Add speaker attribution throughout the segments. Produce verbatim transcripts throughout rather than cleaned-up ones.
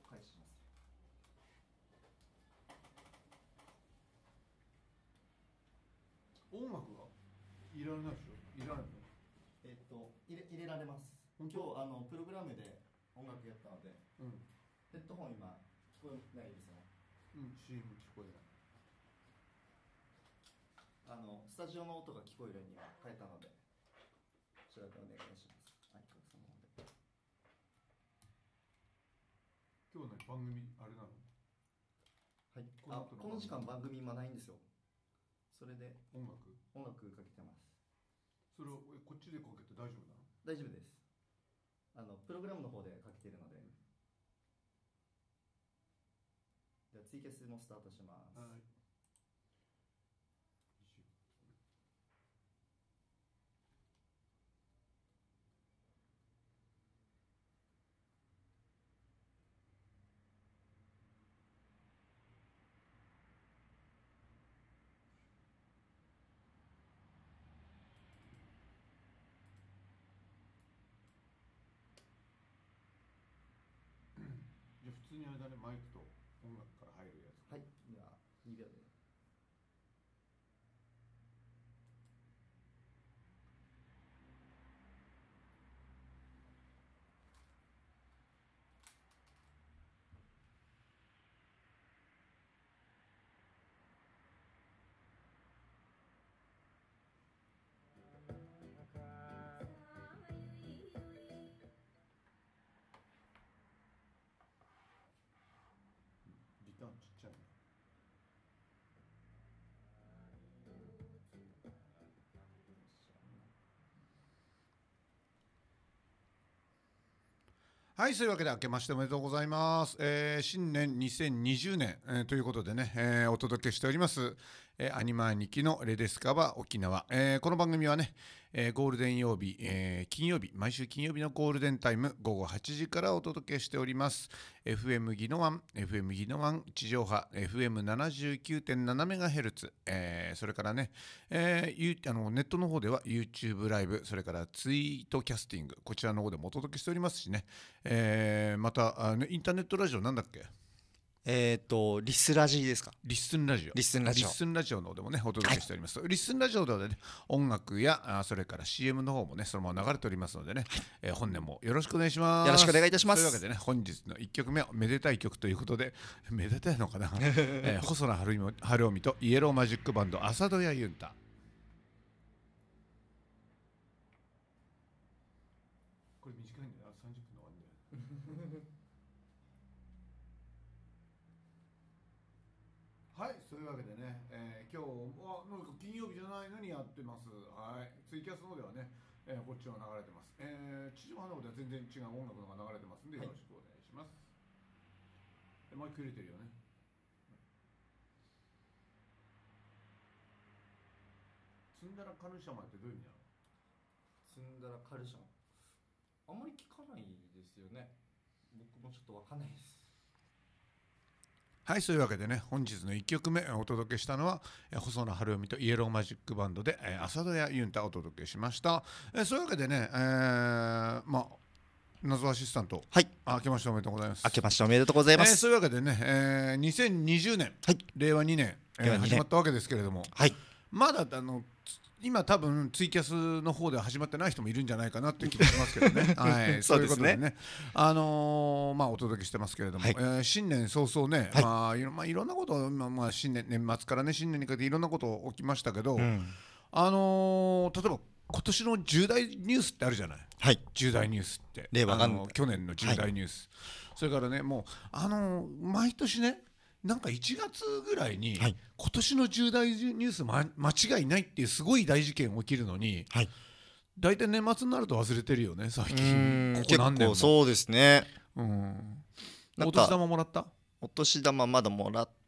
Speaker 1: 開始します。
Speaker 2: 音楽が入れられないでしょ。入れられないの？
Speaker 1: えっと入れ入れられます。今日あのプログラムで音楽やったので、うん、ヘッドホン今聞こえないですね。
Speaker 2: うん、シーエム 聞こえない。
Speaker 1: あのスタジオの音が聞こえるようには変えたので、こちらでお願いします。はい、さんの方で。
Speaker 2: 今日の番組あれなの？
Speaker 1: はい。このあこの時間番組今ないんですよ。それで
Speaker 2: 音楽
Speaker 1: 音楽かけてます。
Speaker 2: それをこっちでかけて大丈夫なの？
Speaker 1: 大丈夫です。あのプログラムの方でかけてるので。ではツイキャスもスタートします。はい。
Speaker 2: じゃあ普通にあれだね、マイクと音楽から入るやつ。
Speaker 1: はい、ではにびょうで。
Speaker 2: リターンちっちゃいな。はい、そういうわけで明けましておめでとうございます。えー、新年にせんにじゅうねん、えー、ということでね、えー、お届けしております、えー、アニマ兄貴のレディスカバー沖縄。えー、この番組はね、えー、ゴールデン曜日、えー、金曜日、毎週金曜日のゴールデンタイムごごはちじからお届けしております。エフエム ギノワン、エフエム ギノワン 地上波、エフエムななじゅうきゅうてんななメガヘルツ、えー、それからね、えー、あのネットの方では YouTube ライブ、それからツイートキャスティング、こちらの方でもお届けしておりますしね、えー、またあのインターネットラジオなんだっけ？
Speaker 3: えっ、ー、とリスラジですか？
Speaker 2: リッスンラジオ。
Speaker 3: リッスンラジオ。
Speaker 2: リッスンラジオの方でもねお届けしております。はい、リッスンラジオではね音楽やあそれから シーエム の方もねそのまま流れておりますのでね、はい、えー、本年もよろしくお願いします。
Speaker 3: よろしくお願いいたします。
Speaker 2: というわけでね本日のいっきょくめはめでたい曲ということでめでたいのかな、えー、細野晴臣とイエローマジックバンド浅戸谷ユンタ。これ短いんだよ。さんじゅっぷんで終わるんだよ。はい、そういうわけでね、えー、今日あなんか金曜日じゃないのにやってます。はい、ツイキャスの方ではね、えー、こっちは流れてます。えー、地上波の方では全然違う音楽のが流れてますんで、はい、よろしくお願いします。でマイク入れてるよね。積んだらカルシャマってどういう意味なの？
Speaker 1: 積んだらカルシャマ、あんまり聞かないですよね。僕もちょっとわかんないです。
Speaker 2: はい、そういうわけでね本日のいっきょくめお届けしたのは細野晴臣とイエローマジックバンドで浅戸谷ユンタをお届けしました。えそういうわけでね、えー、まあ謎アシスタント、
Speaker 3: はい、
Speaker 2: 明けましておめでとうございます。
Speaker 3: 明けましておめでとうございます。
Speaker 2: えー、そういうわけでね、えー、にせんにじゅうねん、はい、れいわにねん、えー、始まったわけですけれども、
Speaker 3: はい、
Speaker 2: まだあの今多分ツイキャスの方では始まってない人もいるんじゃないかなっていう気がしますけどね。はい、そういうことでね、あのー、まあお届けしてますけれども、はい、えー、新年早々ね、はい、まあいろ、まあ、いろんなこと、まあ、まあ新年年末からね新年にかけていろんなこと起きましたけど、うん、あのー、例えば今年の重大ニュースってあるじゃない。
Speaker 3: はい、
Speaker 2: 重大ニュースって
Speaker 3: 令和元年
Speaker 2: 去年の重大ニュース、はい、それからねもうあのー、毎年ねなんかいちがつぐらいに、はい、今年の重大ニュース、ま、間違いないっていうすごい大事件起きるのに、はい、大体年末になると忘れてるよね最近。ここ何年も。
Speaker 3: 結構そうですね。
Speaker 2: うん、お年玉もらった？
Speaker 3: お年玉まだもらっ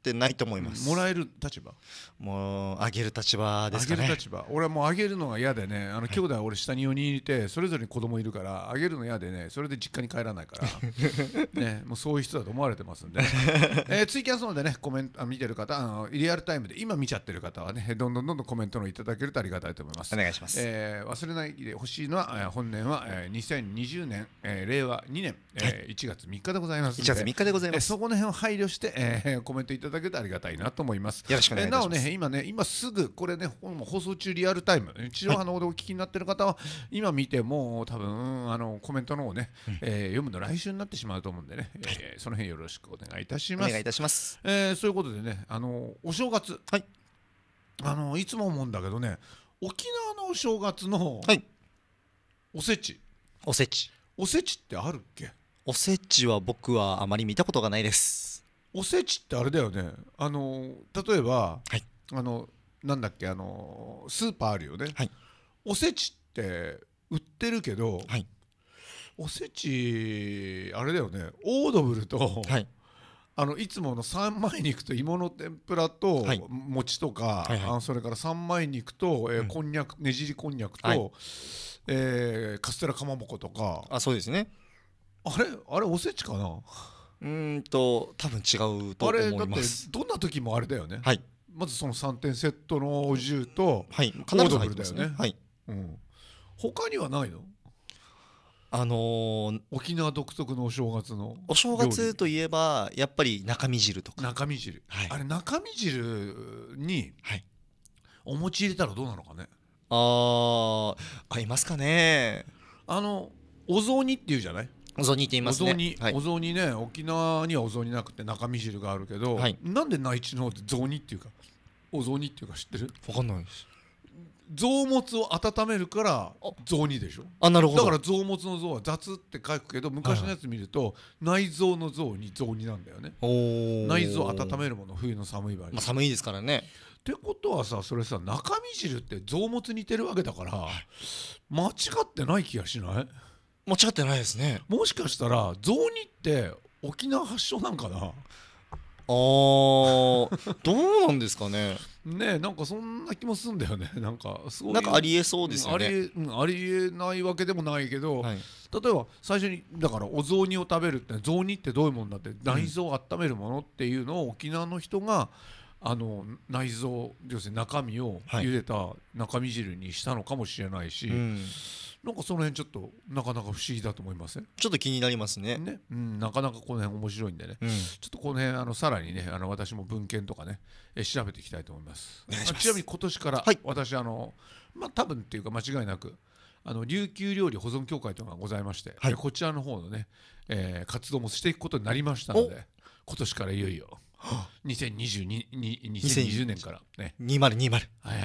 Speaker 3: ってないと思います。
Speaker 2: もらえる立場、
Speaker 3: もうあげる立場ですかね。
Speaker 2: あげる立場、俺はもうあげるのが嫌でね、あの兄弟は俺下によにんいてそれぞれに子供いるからあげるの嫌でね、それで実家に帰らないからね、もうそういう人だと思われてますんで、ねえー、ツイキャスのでねコメント見てる方、あのリアルタイムで今見ちゃってる方はね、どんどんどんどんコメントのいただけるとありがたいと思います。
Speaker 3: お願いします。
Speaker 2: えー、忘れないでほしいのは、えー、本年は、えー、にせんにじゅうねん、えー、れいわにねん、えーはい、いちがつみっかでございますので、
Speaker 3: いちがつみっかでございます。
Speaker 2: えー、そこの辺を配慮して、えー、コメントいただけるとありがたいなと思います。
Speaker 3: よろしくお願いいたします。
Speaker 2: えー、なおね今ね今すぐこれね放送中リアルタイム地上波のほどお聞きになってる方は、はい、今見ても多分あのコメントの方ね、うんえー、読むの来週になってしまうと思うんでね、はいえー、その辺よろしくお願いいたします。
Speaker 3: お願いいたします。
Speaker 2: えー、そういうことでね、あのお正月、
Speaker 3: はい、
Speaker 2: あのいつも思うんだけどね、沖縄のお正月のおせち、
Speaker 3: おせち
Speaker 2: おせちってあるっけ？
Speaker 3: おせちは僕はあまり見たことがないです。
Speaker 2: おせちってあれだよね、あの例えば、
Speaker 3: はい、
Speaker 2: あのなんだっけ、あのスーパーあるよね、
Speaker 3: はい、
Speaker 2: おせちって売ってるけど、
Speaker 3: はい、
Speaker 2: おせちあれだよね、オードブルと、はい、あのいつもの三枚肉と芋の天ぷらと、はい、餅とか、はいはい、あのそれから三枚肉と、えーうん、こんにゃくねじりこんにゃくと、はい、えー、カステラかまぼことか、
Speaker 3: あそうですね、
Speaker 2: あれあれおせちかな、
Speaker 3: うーんと多分違うと思います。あれだって
Speaker 2: どんな時もあれだよね、
Speaker 3: はい、ま
Speaker 2: ずそのさんてんセットのお重と、
Speaker 3: はい、
Speaker 2: オードブルだよね、
Speaker 3: はい、
Speaker 2: うん、他にはないの？
Speaker 3: あのー、
Speaker 2: 沖縄独特のお正月の
Speaker 3: お正月といえばやっぱり中身汁とか、
Speaker 2: 中身汁、はい、あれ中身汁にお餅入れたらどうなのかね。
Speaker 3: あー合いますかね。
Speaker 2: あのお雑煮っていうじゃない、
Speaker 3: お雑煮って言いますね。
Speaker 2: お雑煮、はい、お雑煮ね、沖縄にはお雑煮なくて中身汁があるけど、はい、なんで内地の方で雑煮っていうかお雑煮っていうか知ってる？
Speaker 3: 分かんないです。
Speaker 2: 臓物を温めるから雑煮でしょ。
Speaker 3: あ、なるほど。
Speaker 2: だから臓物の臓は雑って書くけど、昔のやつ見ると内臓の臓に雑煮なんだよね。内臓温めるもの、冬の寒い場合、
Speaker 3: まあ、寒いですからね。
Speaker 2: ってことはさ、それさ中身汁って臓物似てるわけだから、はい、間違ってない気がしない？
Speaker 3: 間違ってないですね。
Speaker 2: もしかしたら雑煮って沖縄発祥なんかな。
Speaker 3: あーどうなんですかね。
Speaker 2: ねえ、なんかそんな気もするんだよね。なんかすごい
Speaker 3: なんかありえそうですよね。
Speaker 2: ありえ、うん、ありえないわけでもないけど、はい、例えば最初にだからお雑煮を食べるって雑煮ってどういうもんだって、内臓を温めるものっていうのを沖縄の人があの内臓、要するに中身を茹でた中身汁にしたのかもしれないし、はい、うんなんかその辺ちょっとなかなか不思議だと思いません？
Speaker 3: ちょっと気になりますね。
Speaker 2: ね、うん、なかなかこの辺面白いんでね、うん、ちょっとこの辺あのさらにね、あの私も文献とかね、え調べていきたいと思います。
Speaker 3: お願いします。
Speaker 2: ちなみに今年から、はい、私あのまあ多分っていうか間違いなくあの琉球料理保存協会というのがございまして、はい、こちらの方のね、えー、活動もしていくことになりましたので、今年からいよいよにせんにじゅうにねんからね
Speaker 3: にせんにじゅう、
Speaker 2: はいはい、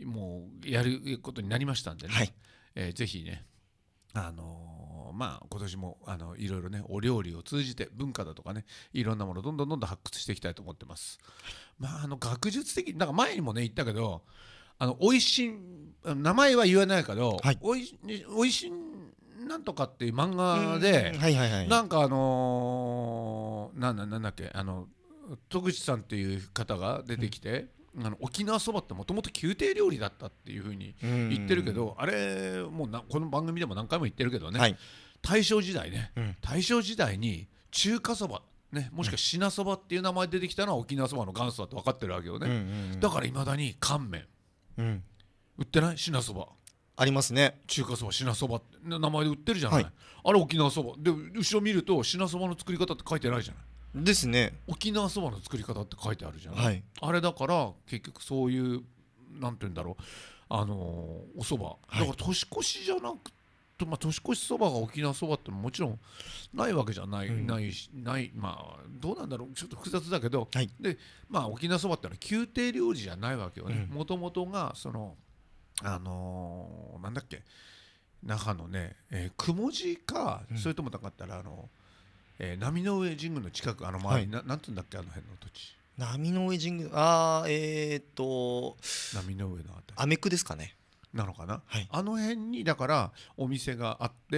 Speaker 2: もうやることになりましたんでね、はい、えー、ぜひね、あのー、まあ今年もあのいろいろねお料理を通じて文化だとかねいろんなものをどんどんどんどん発掘していきたいと思ってます。まああの学術的なんか前にもね言ったけど、あのおいしい名前は言わないけど、はい、おいおいしいなんとかっていう漫画で、はいはいはい、なんかあのー、なんだなんだっけ、あの戸口さんっていう方が出てきて、うん、あの沖縄そばってもともと宮廷料理だったっていう風に言ってるけど、あれもうなこの番組でも何回も言ってるけどね、はい、大正時代ね、うん、大正時代に中華そばね、もしくは品そばっていう名前出てきたのは沖縄そばの元祖だって分かってるわけよね、うんうんうん、だからいまだに乾麺、うん、売ってない？品そば
Speaker 3: ありますね。
Speaker 2: 中華そば品そばって名前で売ってるじゃない、はい、あれ沖縄そばで後ろ見ると品そばの作り方って書いてないじゃない
Speaker 3: ですね。
Speaker 2: 沖縄そばの作り方って書いてあるじゃない、はい、あれだから結局そういうなんて言うんだろう、あのー、おそばだから年越しじゃなくて、まあ、年越しそばが沖縄そばってもちろんないわけじゃない、うん、ないしないまあどうなんだろう、ちょっと複雑だけど、はい、でまあ沖縄そばってのは宮廷料理じゃないわけよね。もともとがそのあのー、なんだっけ那覇のね、えー、雲寺か、うん、それともなかったらあのえー、波の上神宮の近くあの周り、はい、ななんていうんだっけあの辺の土地。
Speaker 3: 波の上神宮、あーえー、っと
Speaker 2: 波の上のあたり
Speaker 3: アメクですかね。
Speaker 2: なのかな、
Speaker 3: はい、
Speaker 2: あの辺にだからお店があって、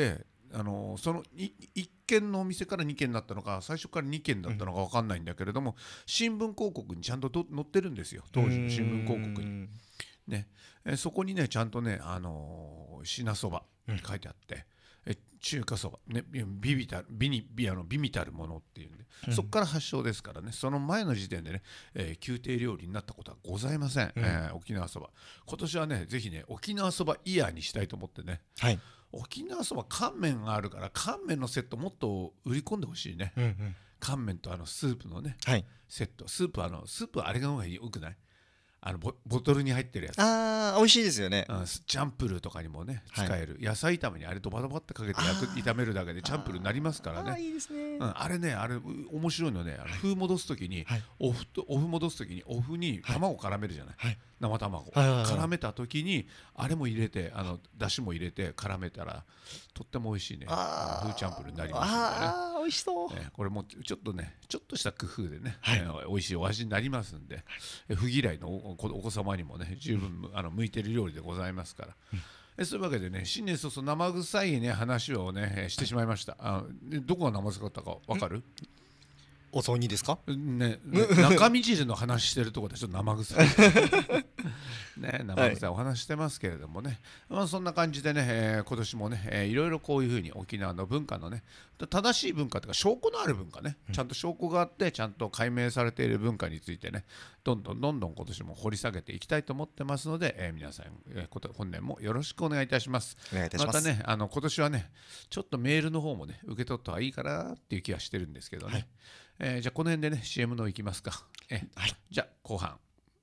Speaker 2: あのそのいいっけんのお店からにけんになったのか最初からにけんだったのか分かんないんだけれども、新聞広告にちゃんとと載ってるんですよ、当時の新聞広告に。ね、えそこにねちゃんとね、あのー、品そば書いてあって、え中華そば、ね、ビビたるビニビアのビビたるものっていうんで、うん、そこから発祥ですからね。その前の時点でね、えー、宮廷料理になったことはございません、うん、えー、沖縄そば。今年はねぜひね沖縄そばイヤーにしたいと思ってね、はい、沖縄そば乾麺があるから乾麺のセットもっと売り込んでほしいね、うんうん、乾麺とあのスープのね、はい、セット。スープあのスープはあれが方がよくない？あの ボ, ボトルに入ってるやつ。
Speaker 3: あー美味しいですよね、
Speaker 2: うん、チャンプルーとかにもね使える、はい、野菜炒めにあれドバドバってかけて焼く炒めるだけでチャンプルーになりますからね。
Speaker 3: あ, あいいですね、
Speaker 2: うん、あれねあれ面白いのね、あの麩戻す時に、はい、お麩とお麩戻す時にお麩に卵絡めるじゃない、はい、生卵、はいはいはい、絡めた時にあれも入れてあのだしも入れて絡めたらとっても美味しいね麩チャンプルーになりますんでね。
Speaker 3: あー美味しそう、
Speaker 2: ね、これもちょっとねちょっとした工夫でね、はい、えー、美味しいお味になりますんで、え麩嫌いの お, お子様にもね十分あの向いてる料理でございますから、うん、えそういうわけでね新年早々生臭いね話をねしてしまいました。あどこが生臭かったか分かる？
Speaker 3: お雑煮ですか？
Speaker 2: ね、ね中身汁の話してるところでちょっと生臭いね、生臭いお話してますけれどもね、はい、まあ、そんな感じでね、えー、今年もね、えー、いろいろこういうふうに沖縄の文化のね正しい文化というか証拠のある文化ね、うん、ちゃんと証拠があってちゃんと解明されている文化についてねどんどんどんどん今年も掘り下げていきたいと思ってますので、えー、皆さん、えー、本年もよろしくお願いいたします。
Speaker 3: お願いいたします。
Speaker 2: またねあの今年はねちょっとメールの方もね受け取った方がいいかなっていう気がしてるんですけどね、はい、えー、じゃあこの辺でね シーエム のいきますか、えーはい、じゃあ後半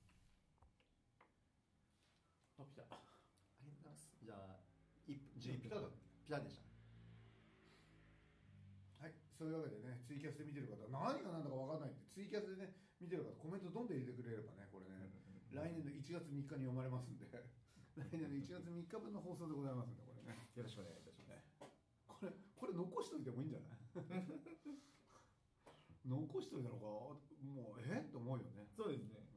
Speaker 1: じゃあいちピタだピタでした。
Speaker 2: はい、そういうわけでねツイキャスで見てる方何が何だか分かんないってツイキャスでね見てる方コメントどんどん入れてくれればねこれね来年のいちがつみっかに読まれますんで来年のいちがつみっかぶんの放送でございますんでこれね
Speaker 1: よろしくお願いいたします。
Speaker 2: これこれ残しといてもいいんじゃない残しといたのかもうえっと思うよね。
Speaker 1: そうですね。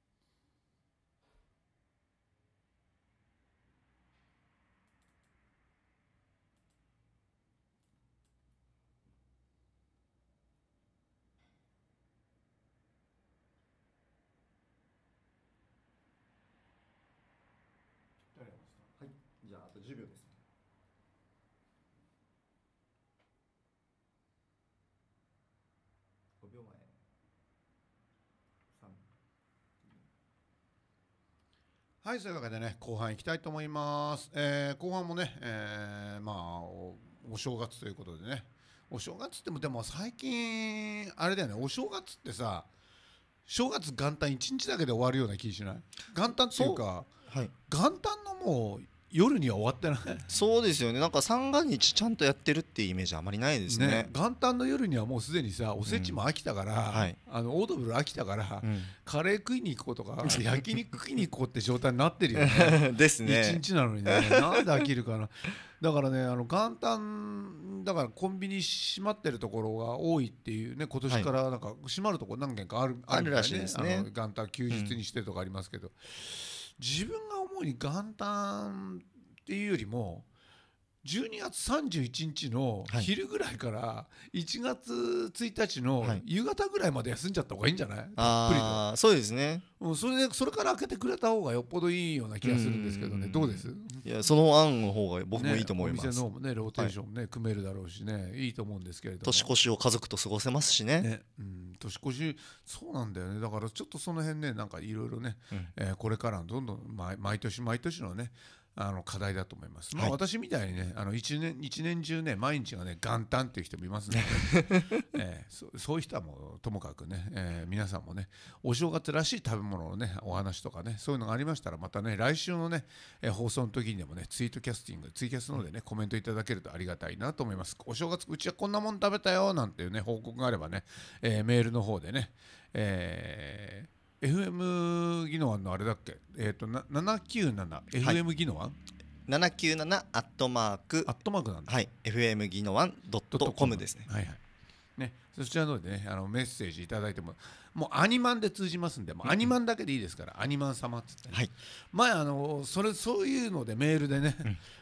Speaker 1: はい、じゃああとじゅうびょうです。ごびょうまえ。さん。
Speaker 2: はい、そういうわけでね後半いきたいと思います、えー、後半もね、えー、まあ お, お正月ということでねお正月ってもでも最近あれだよねお正月ってさ正月元旦いちにちだけで終わるような気しない？元旦っていうか、はい、元旦のもう夜には終わってない？
Speaker 3: そうですよね。なんか三が日ちゃんとやってるっていうイメージあまりないです ね, ね
Speaker 2: 元旦の夜にはもうすでにさおせちも飽きたから、うんはい、あのオードブル飽きたから、うん、カレー食いに行こうとか焼肉食いに行こうって状態になってるよね
Speaker 3: ですね。
Speaker 2: いちにちなのにねなんで飽きるかなだからねあの元旦だからコンビニ閉まってるところが多いっていうね今年からなんか閉まるところ何軒かある、
Speaker 3: はい、あるらしいですね。
Speaker 2: あの元旦休日にしてとかありますけど、うん、自分が思うに元旦っていうよりもじゅうにがつさんじゅういちにちの昼ぐらいからいちがつついたちの夕方ぐらいまで休んじゃった方がいいんじゃない？たっぷりと。
Speaker 3: あそうですね、
Speaker 2: うん、それでそれから開けてくれた方がよっぽどいいような気がするんですけどね。どうです？
Speaker 3: いやその案の方が僕もいいと思います、ね、
Speaker 2: お店の方もねローテーションね、はい、組めるだろうしねいいと思うんですけれども
Speaker 3: 年越しを家族と過ごせますし ね,
Speaker 2: ね、うん、年越しそうなんだよね。だからちょっとその辺ねなんかいろいろね、うんえー、これからどんどん 毎, 毎年毎年のねあの課題だと思います、まあはい、私みたいにねあの一年一年中ね毎日がね元旦っていう人もいますので、えー、そ, そういう人はもうともかくね、えー、皆さんもねお正月らしい食べ物のねお話とかねそういうのがありましたらまたね来週のね、えー、放送の時にでもねツイートキャスティングツイキャスのでねコメントいただけるとありがたいなと思います。お正月うちはこんなもん食べたよなんていうね報告があればね、えー、メールの方でね、えーエフエム ギノワンのあれだっけ、えー、とななきゅうなな エフエム ギノワン、はい、
Speaker 3: ななきゅうななアットマーク
Speaker 2: アットマークなんだ、
Speaker 3: はい、エフエム ギノワンドットコムですね。
Speaker 2: はいはいね、そちらのでねあのメッセージいただいてももうアニマンで通じますんでもうアニマンだけでいいですから、うん、アニマン様っつって、ねはい、前あのそれそういうのでメールでね、うん、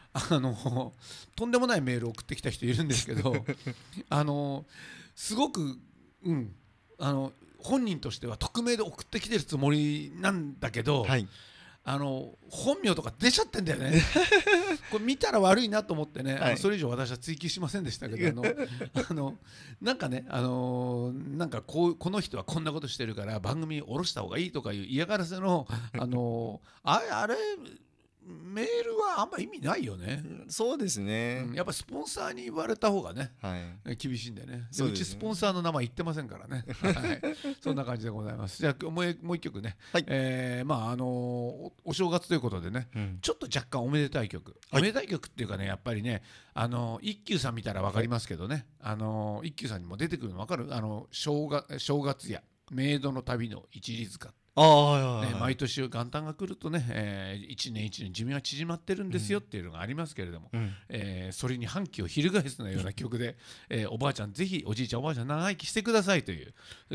Speaker 2: あのとんでもないメールを送ってきた人いるんですけどあのすごく、うん、あの本人としては匿名で送ってきてるつもりなんだけど、
Speaker 3: はい、
Speaker 2: あの本名とか出ちゃってんだよねこれ見たら悪いなと思ってね、はい、あのそれ以上私は追及しませんでしたけどあのあのなんかね、あのー、なんかこうこの人はこんなことしてるから番組下ろした方がいいとかいう嫌がらせの、あのー、あれあれメールはあんま意味ないよね。
Speaker 3: そうですね、
Speaker 2: うん、やっぱスポンサーに言われた方がね、
Speaker 3: はい、
Speaker 2: 厳しいんでね。
Speaker 3: でう
Speaker 2: うちスポンサーの名前言ってませんからね、はい、そんな感じでございます。じゃあもうもう一曲ね、はい、えー、まああのー、お, お正月ということでね、うん、ちょっと若干おめでたい曲、はい、おめでたい曲っていうかね、やっぱりね、あのー、一休さん見たら分かりますけどね、あのー、一休さんにも出てくるの分かる、あの正月正月やメイドの旅の一里塚、
Speaker 3: あ、はいはいはい、
Speaker 2: ね、毎年元旦が来るとね、えー、一年一年寿命は縮まってるんですよっていうのがありますけれども、うん、えー、それに反旗を翻すような曲で、えー、おばあちゃんぜひおじいちゃんおばあちゃん長生きしてくださいという、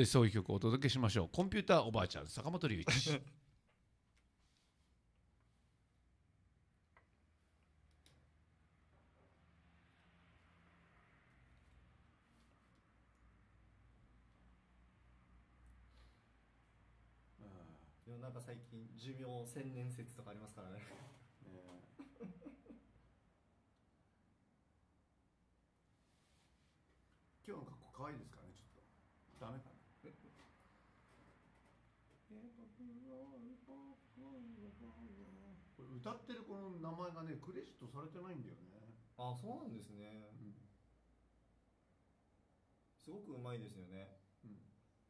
Speaker 2: そういう曲をお届けしましょう。コンピューターおばあちゃん坂本龍一
Speaker 1: なんか最近寿命千年説とかありますからね
Speaker 2: 今日の格好可愛いですかね。ちょっとダメかなこれ歌ってるこの名前がねクレジットされてないんだよね。
Speaker 1: あ、そうなんですね、うん、すごくうまいですよね、うん、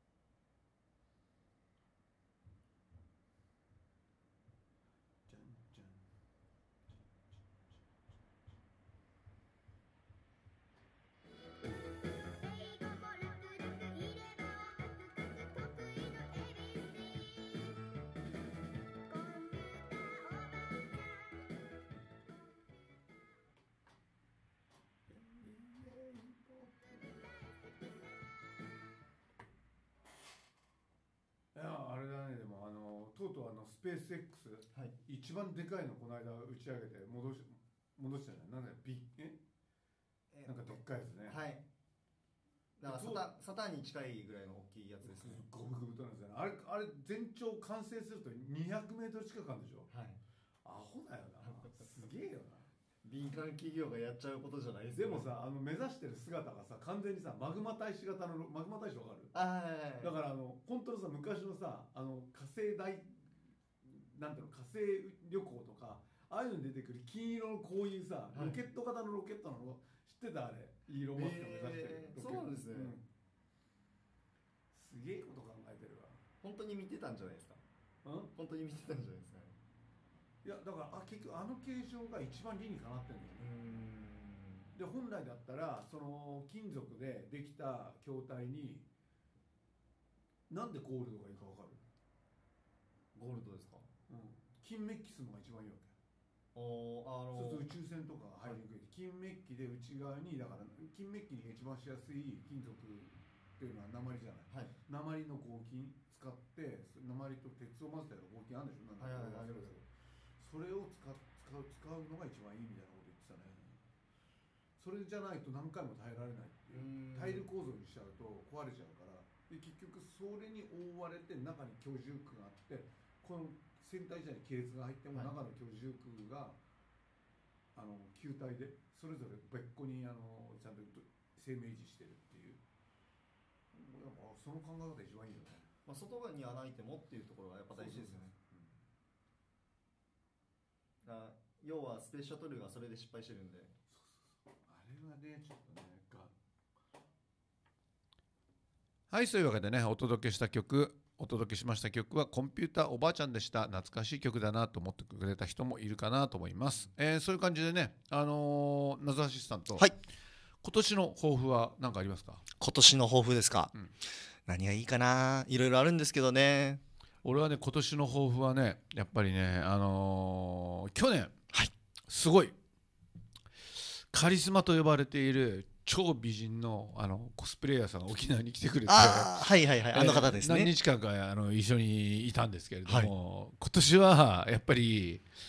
Speaker 1: あれだね。でもあのとうとうあのスペース X、はい、一番でかいのこの間打ち上げて戻し戻したじゃない。なんだよビッえなんかでっかいやつね。はい。だからサタサタンに近いぐらいの大きいやつですね。ゴブゴブとなんですよね。あれあれ全長完成するとにひゃくメートル近くあるんでしょ。はい。アホだよな。すげえよな。民間企業がやっちゃうことじゃないですよ、ね、でもさ、あの目指してる姿がさ完全にさマグマ大使型のマグマ大使わかる？あ、はいはいはい、だからあの本当のさ昔のさあの火星大なんていうの火星旅行とかああいうのに出てくる金色のこういうさ、はい、ロケット型のロケットなの知ってた？あれイーロン・マスクが目指してる、えー、そうなんですね、うん、すげえこと考えてるわ。本当に見てたんじゃないですか？うん？本当に見てたんじゃないですか？いやだからあ結局あの形状が一番理にかなってるんだよね。で本来だったらその金属でできた筐体になんでゴールドがいいか分かる？ゴールドですか？うん、金メッキするのが一番いいわけ。おあのそうすると宇宙船とかが入りにくい、はい、金メッキで内側にだから金メッキに一番しやすい金属っていうのは鉛じゃない、はい、鉛の合金使って鉛と鉄を混ぜたような合金あるんでしょ。なんかはいはいはい、それを使う、使う、使うのが一番いいみたいなこと言ってたね。それじゃないと何回も耐えられないっていう、タイル構造にしちゃうと壊れちゃうから。で結局それに覆われて中に居住区があって、この船体自体に亀裂が入っても中の居住区が、はい、あの球体でそれぞれ別個にあのちゃんと生命維持してるっていう。その考え方一番いいよね。まあ、外側に穴開いてもっていうところがやっぱ大事ですよね。要はスペースシャトルがそれで失敗してるんで、そうそうそうあれはねちょっとねがはいそういうわけでねお届けした曲お届けしました曲はコンピューターおばあちゃんでした。懐かしい曲だなと思ってくれた人もいるかなと思います、えー、そういう感じでねあのー、謎アシスタント、はい、今年の抱負は何かありますか？
Speaker 3: 今年の抱負ですか、うん、何がいいかな、いろいろあるんですけどね。
Speaker 2: 俺はね今年の抱負はねやっぱりねあのー、去年すごいカリスマと呼ばれている超美人のあのコスプレイヤーさんが沖縄に来てくれて、
Speaker 3: あはいはいはい、あの方ですね。
Speaker 2: 何日間かあの一緒にいたんですけれども、はい、今年はやっぱり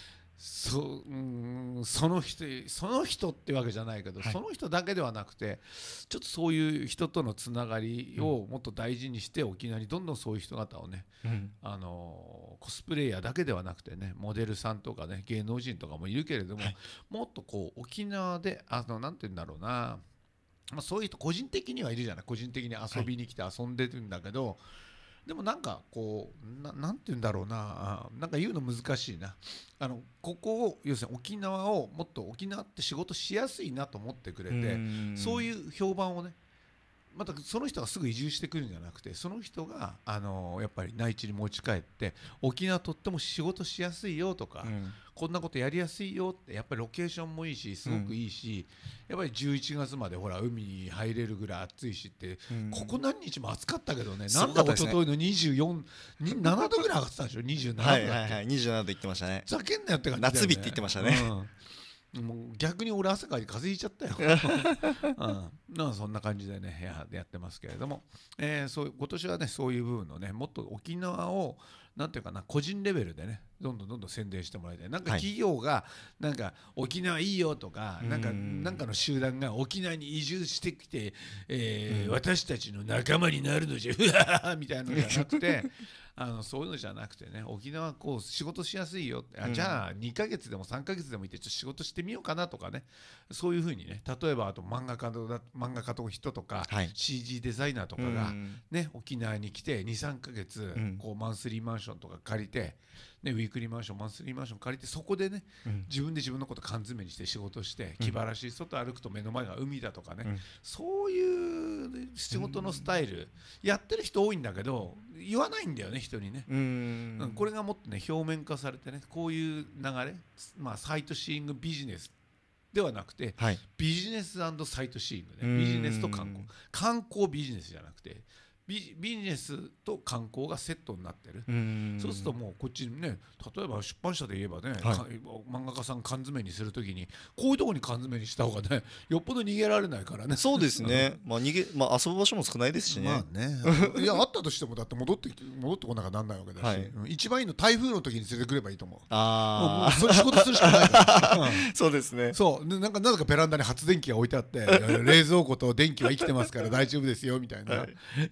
Speaker 2: そ, うんその人その人ってわけじゃないけど、はい、その人だけではなくてちょっとそういう人とのつながりをもっと大事にして、うん、沖縄にどんどんそういう人方をね、うん、あのコスプレイヤーだけではなくてねモデルさんとかね芸能人とかもいるけれども、はい、もっとこう沖縄であのなんて言うんだろうな、まあ、そういう人個人的にはいるじゃない、個人的に遊びに来て遊んでるんだけど、はい、でもなんかこう な, なんて言うんだろうな、なんか言うの難しいな、あのここを要するに沖縄をもっと沖縄って仕事しやすいなと思ってくれて、そういう評判をね、またその人がすぐ移住してくるんじゃなくて、その人があのやっぱり内地に持ち帰って沖縄とっても仕事しやすいよとか、うん、こんなことやりやすいよって、やっぱりロケーションもいいしすごくいいし、うん、やっぱりじゅういちがつまでほら海に入れるぐらい暑いしって、うん、ここ何日も暑かったけどね、なんだ一昨日のにじゅうよん、ななどぐらい上がってたんでしょ、にじゅうななどだっけ、はいはいはい、
Speaker 3: にじゅうななど言ってましたね。
Speaker 2: ざけんなよって感じだよね、
Speaker 3: 夏日って言ってましたね、
Speaker 2: うんもう逆に俺汗かいて風邪ひいちゃったよ、うん、そんな感じでね や, やってますけれども、えー、そう今年はねそういう部分のねもっと沖縄をなんていうかな個人レベルでねどんどんどんどん宣伝してもらいたい。なんか企業がなんか沖縄いいよとか、はい、なんかなんかの集団が沖縄に移住してきて、えーうん、私たちの仲間になるのじゃうわーみたいなのじゃなくてあのそういうのじゃなくてね、沖縄こう仕事しやすいよって、あ、じゃあにかげつでもさんかげつでもいてちょっと仕事してみようかなとかね、そういうふうにね、例えばあと漫画家の漫画家の人とか、はい、シージー デザイナーとかが、ね、沖縄に来てにさんかげつこうマンスリーマンションとか借りて、ね、ウィークリーマンションマンスリーマンション借りて、そこでね、うん、自分で自分のこと缶詰にして仕事して、気晴らしい外歩くと目の前が海だとかね、うん、そういう仕事のスタイル、うん、やってる人多いんだけど言わないんだよね人にね、うん、うん、これがもっとね表面化されてね、こういう流れ、まあ、サイトシーイングビジネスではなくて、はい、ビジネス&サイトシーイングね、ビジネスと観光、観光ビジネスじゃなくてビ, ビジネスと観光がセットになってる。そうするともうこっちにね、例えば出版社で言えばね、はい、漫画家さん缶詰にするときにこういうところに缶詰にした方がねよっぽど逃げられないからね。
Speaker 3: そうですねまあ逃げ、まあ、遊ぶ場所も少ないですしね。
Speaker 2: まあねいやあったとしてもだって戻って戻ってこなきゃなんないわけだし、はい、一番いいの台風の時に連れてくればいいと思う。ああもう仕事するしかないから、うん、
Speaker 3: そうですね。
Speaker 2: そうでなんかなぜかベランダに発電機が置いてあって冷蔵庫と電気は生きてますから大丈夫ですよみたいな、はい、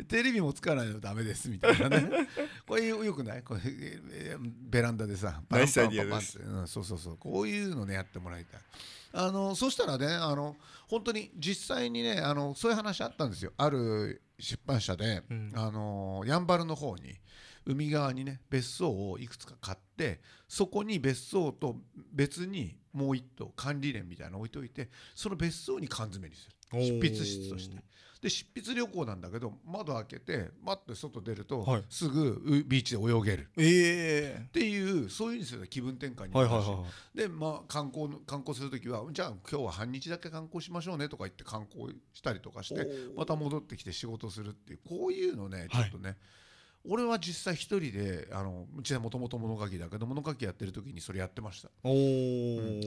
Speaker 2: テレビもつかないのダメですみたいなねこれよくない？これベランダでさ
Speaker 3: ナイスアイディアです、
Speaker 2: うん、そうそうそう、こういうのねやってもらいたい。あのそしたらね、あの本当に実際にね、あのそういう話あったんですよ。ある出版社で、うん、あのやんばるの方に海側にね別荘をいくつか買って、そこに別荘と別にもう一棟管理連みたいなの置いといて、その別荘に缶詰にする、執筆室として。で執筆旅行なんだけど窓開けてバッと外出ると、はい、すぐビーチで泳げる、えー、っていうそういうにする気分転換になるし、はいはいはい、でまあ観光観光するときはじゃあ今日は半日だけ観光しましょうねとか言って観光したりとかしてまた戻ってきて仕事するっていう、こういうのねちょっとね、はい、俺は実際一人であのうちはもともと物書きだけど物書きやってる時にそれやってました。お、うん、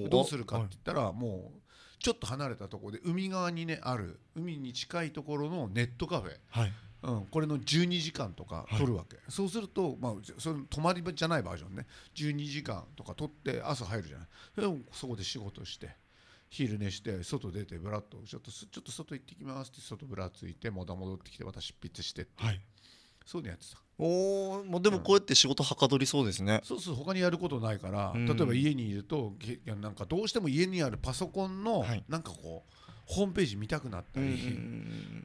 Speaker 2: どうするかって言ったら、はい、もうちょっと離れたところで海側にねある海に近いところのネットカフェ、はい、うん、これのじゅうにじかんとか取るわけ、はい、そうすると、まあ、それ泊まりじゃないバージョンね、じゅうにじかんとか取って朝入るじゃない。でそこで仕事して昼寝して外出てブラッとちょっとちょっと外行ってきますって外ブラついてまた戻ってきてまた執筆してって、はい、そういうのやってた。
Speaker 3: おもうでもこうやって仕事はかどりそうですね、
Speaker 2: うん、そうそう他にやることないから、うん、例えば家にいるとなんかどうしても家にあるパソコンのなんかこうホームページ見たくなったり、うん、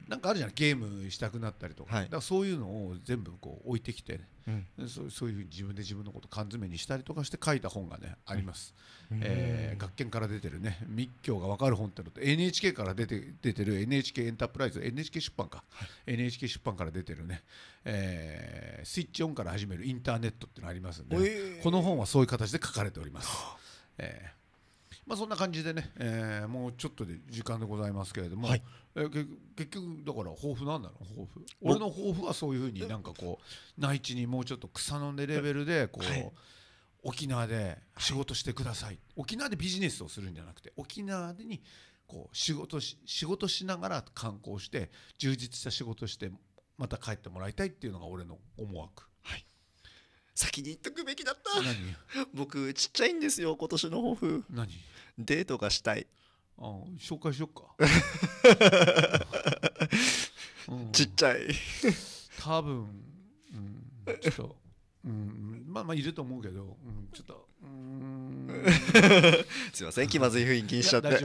Speaker 2: なんかあるじゃない、ゲームしたくなったりとか、はい、だからそういうのを全部こう置いてきて、ね、うん、そ, そういうふうに自分で自分のこと缶詰にしたりとかして書いた本がねあります、うん、えー、学研から出てるね密教が分かる本ってのと エヌエイチケー から出て出てる エヌエイチケー エンタープライズ エヌエイチケー 出版か、はい、エヌエイチケー 出版から出てるね、えー、スイッチオンから始めるインターネットってのがありますんで、えー、この本はそういう形で書かれております、えーまあ、そんな感じでね、えー、もうちょっとで時間でございますけれども、はい、えー、結局だから抱負なんだろう、抱負俺の抱負はそういうふうになんかこう内地にもうちょっと草の根レベルでこう、はい、沖縄で仕事してください、はい、沖縄でビジネスをするんじゃなくて沖縄にこう仕事し仕事しながら観光して充実した仕事してまた帰ってもらいたいっていうのが俺の思惑、はい、
Speaker 3: 先に言っとくべきだった。
Speaker 2: 何
Speaker 3: 僕ちっちゃいんですよ今年の抱負。
Speaker 2: 何
Speaker 3: デートがしたい。
Speaker 2: ああ、紹介しよっか。うん、
Speaker 3: ちっちゃい
Speaker 2: 多分、うん、ちょっと、うん、まあまあいると思うけど、うん、ちょっとうーん
Speaker 3: すいません気まずい雰囲気にしちゃって。い や,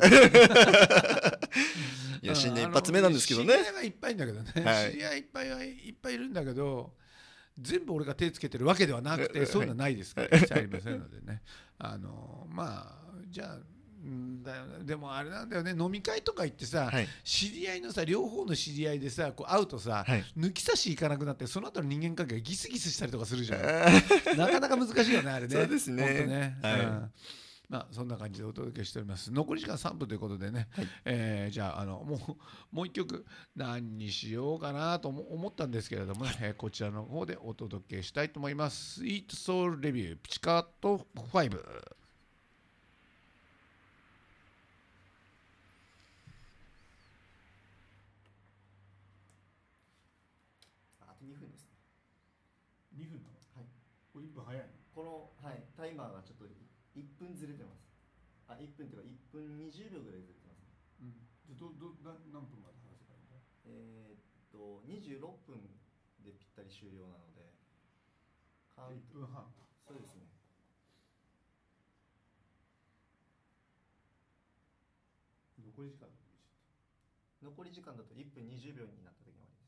Speaker 3: いや新年一発目なんですけどね。
Speaker 2: 知り合いがいっぱいいるんだけどね、はい、知り合いいっぱいはいっぱいいるんだけど、全部俺が手つけてるわけではなくて、そういうのはないですから、一切ありませんのでね。あのまあじゃあだでもあれなんだよね、飲み会とか行ってさ、はい、知り合いのさ両方の知り合いでさこう会うとさ、はい、抜き差しいかなくなって、その後の人間関係がギスギスしたりとかするじゃん。なかなか難しいよねあれね。
Speaker 3: そうですね。
Speaker 2: 本当ね、はい、うん、まあそんな感じでお届けしております。残り時間さんぷんということでね、はい、えー、じゃあ、あのもうもう一曲何にしようかなと思ったんですけれども、ね、はい、えー、こちらの方でお届けしたいと思います。Sweet Soul Review ピチカートファイブ。
Speaker 3: にふんですね。
Speaker 2: にふんなの？
Speaker 3: はい。
Speaker 2: これいっぷん早いの？
Speaker 3: この、はい、タイマーがちょっといっぷんずれてます。あ、いっぷんっていうかいっぷんにじゅうびょうぐらいずれてます。
Speaker 2: うん。じゃあどどな何分まで話せばいいんだ？
Speaker 3: えー、っとにじゅうろっぷんでぴったり終了なので。
Speaker 2: いっぷんはん。
Speaker 3: そうですね。
Speaker 2: 残り時間だと
Speaker 3: 残り時間だといっぷんにじゅうびょうになった時もあります。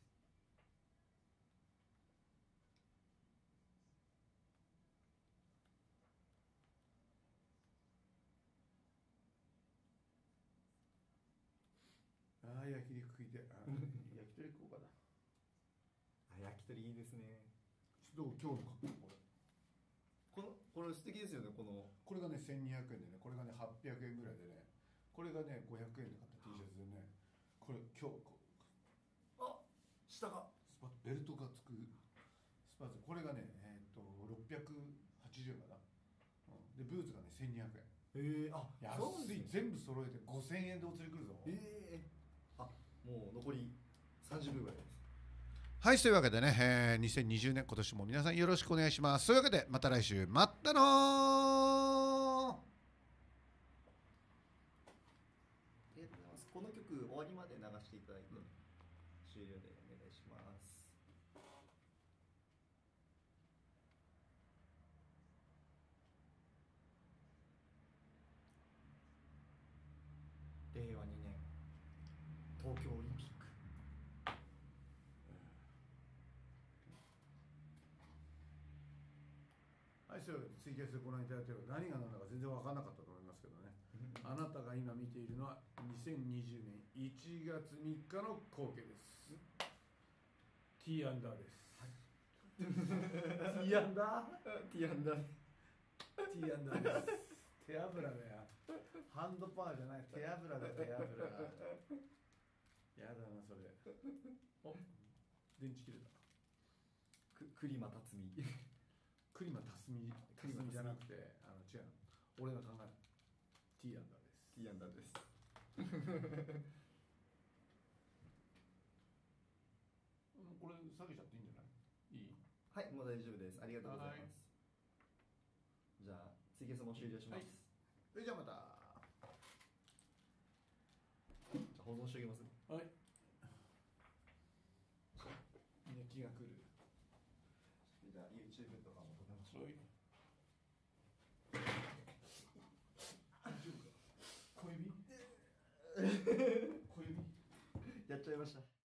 Speaker 2: ああ、焼肉食いて、あ焼き鳥食おうかな。
Speaker 3: あ、焼き鳥いいですね。
Speaker 2: ちょっと今日の格好
Speaker 3: これ、これ素敵ですよね。この
Speaker 2: これがねせんにひゃくえんでね、これがねはっぴゃくえんぐらいでね、これがねごひゃくえんで買った T シャツでね、これ今日
Speaker 3: あ、下が
Speaker 2: スパベルトがつくスパーツ、これがねえっ、ー、とろっぴゃくはちじゅうえんかな、うん、でブーツがねせんにひゃくえん。
Speaker 3: えー、あ、
Speaker 2: 安い、ね、全部揃えてごせんえんでお釣り来るぞ。
Speaker 3: えー、あ、もう残りさんじゅっぷんぐらいです。
Speaker 2: はい、というわけでね、えー、にせんにじゅうねん今年も皆さんよろしくお願いします。というわけでまた来週、まったのー。
Speaker 3: ありがとうございます。この曲終わりまで流していただいて、うん、終了でお願いします。れいわにねん東京オリンピック、
Speaker 2: はい、そういうツイキャスでご覧いただいている何が何だか全然分からなかったと思いますけどね、あなたが今見ているのはにせんにじゅうねんいちがつみっかの光景です。 T アンダーです、はい、T アンダー
Speaker 3: T アンダー
Speaker 2: T アンダーです。手油だよ、ハンドパワーじゃない、手油だ、手油。やだなそれ。お、電池切れた。
Speaker 3: く栗間辰巳
Speaker 2: 栗間辰巳辰巳じゃなくて、あの違う、俺が考える T アンダーです。
Speaker 3: T アンダーです
Speaker 2: これ下げちゃっていいんじゃない？いい？
Speaker 3: はい、もう大丈夫です。ありがとうございます。じゃあツイキャスも終了します。
Speaker 2: はい、じゃあまた。
Speaker 3: じゃあ保存しておきます。
Speaker 2: はい。みんな気が来る。
Speaker 3: じゃあ YouTube とかも撮りましょう。はい。
Speaker 2: 大丈夫か？小指？小指？
Speaker 3: やっちゃいました。